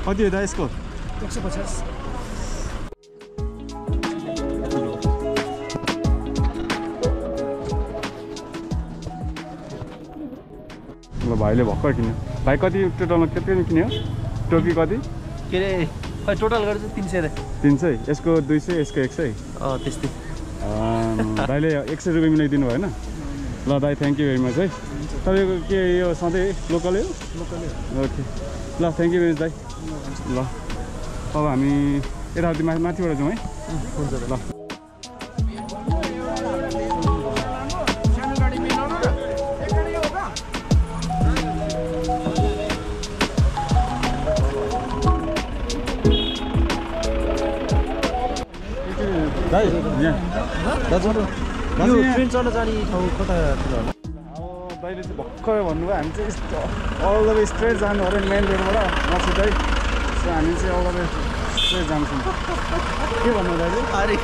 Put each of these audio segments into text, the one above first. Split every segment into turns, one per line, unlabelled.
कति हो त यसको
150
ल भाइले भर्खर किन्यो भाइ कति टोटलमा कति किन्यो टोपी कति
के रे खै टोटल गरेर 300
300 यसको 200 यसको 100
त्यस्तै
भाइले 100 रुपैयाँ मिलाइदिनु भएन ल दाइ थ्याङ्क यू भेरी मच है तपाईँको के यो सधैँ लोकलै हो ओके ल थ्याङ्क यू भेरी मच दाइ ल अब हामी यताउति माथिबाट जाउँ है
हुन्छ
ल दाइ यहाँ
दाजु यो ट्रेन चल्न जाने ठाउँ कतातिर होला
दाइले चाहिँ भर्खर भन्नुभयो हामी चाहिँ अल द वे स्ट्रेट जानु अरे मेन रोडबाट नछुट्टै सो हामी चाहिँ अल द वे स्ट्रेट जान्छौँ के भन्नु दाइले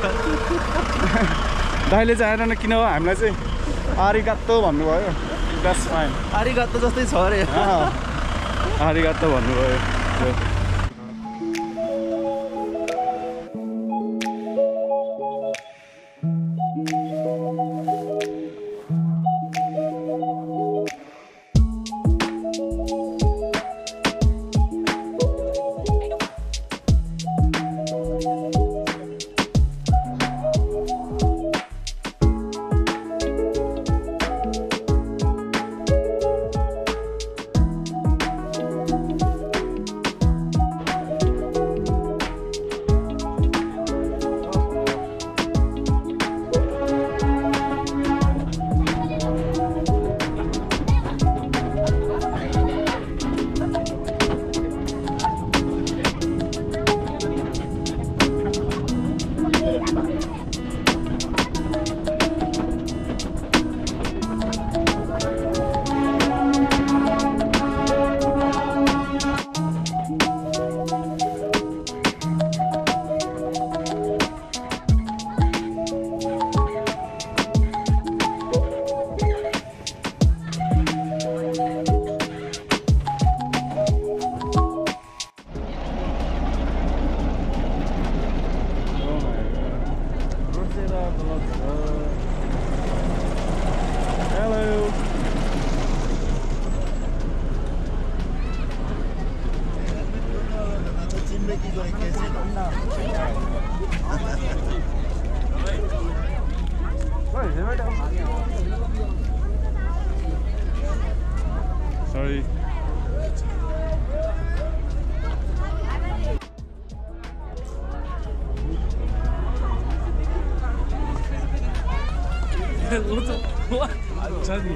दाइले चाहिँ आएर किन हामीलाई चाहिँ आरिगात्तो भन्नुभयो द्याट्स फाइन
आरिगात्तो जस्तै छ अरे
आरिगात्तो भन्नुभयो Sorry.
What? Tell me.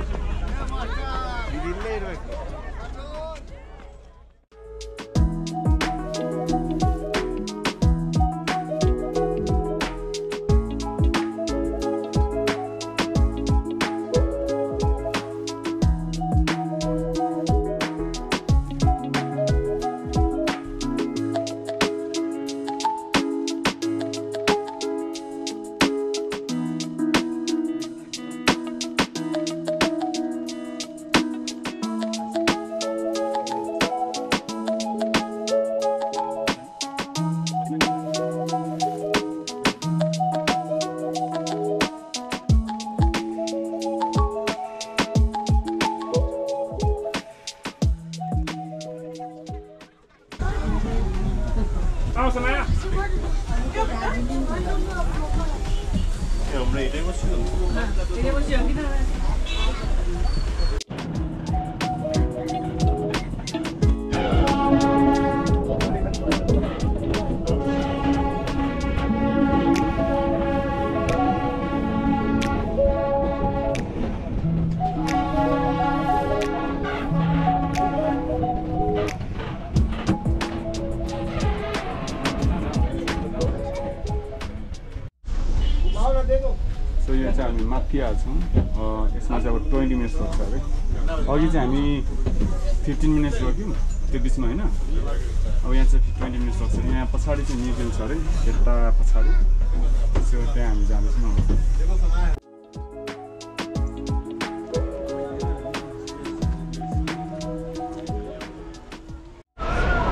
सो यो चाहिँ हामी माथि हाल्छौँ यसमा चाहिँ अब 20 मिनट्स लाग्छ अरे अघि चाहिँ हामी 15 मिनट्स रोक्यौँ त्यो बिचमा होइन अब यहाँ चाहिँ 20 मिनट्स लाग्छ यहाँ पछाडि चाहिँ म्युजियम छ अरे यता पछाडि सो त्यहाँ हामी जान्छौँ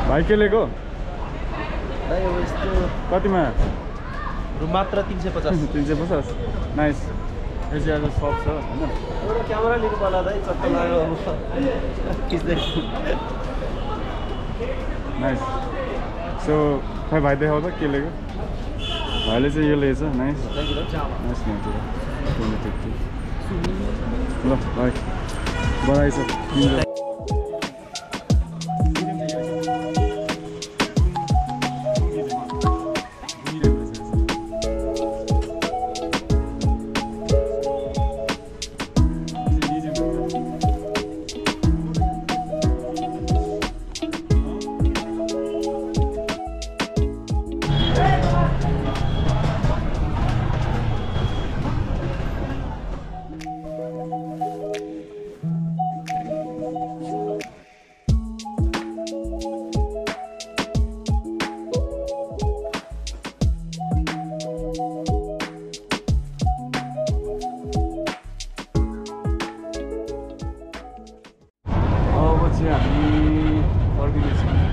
भाइ के लिएको
दाइ अब यस्तो
कतिमा
रु मात्र 350
350 नाइस यसै आज सप छ हैन
एउटा क्यामेरा लिनु पर्ला दाइ चक्क लाग्यो अब खिच्दै
नाइस सो खै भाइ देखाउ त के लिएको भाइले चाहिँ यो लिएछ नाइस नाइस म्याटर 2050 ल भाइ बधाई छ हामी फर्किँदैछौँ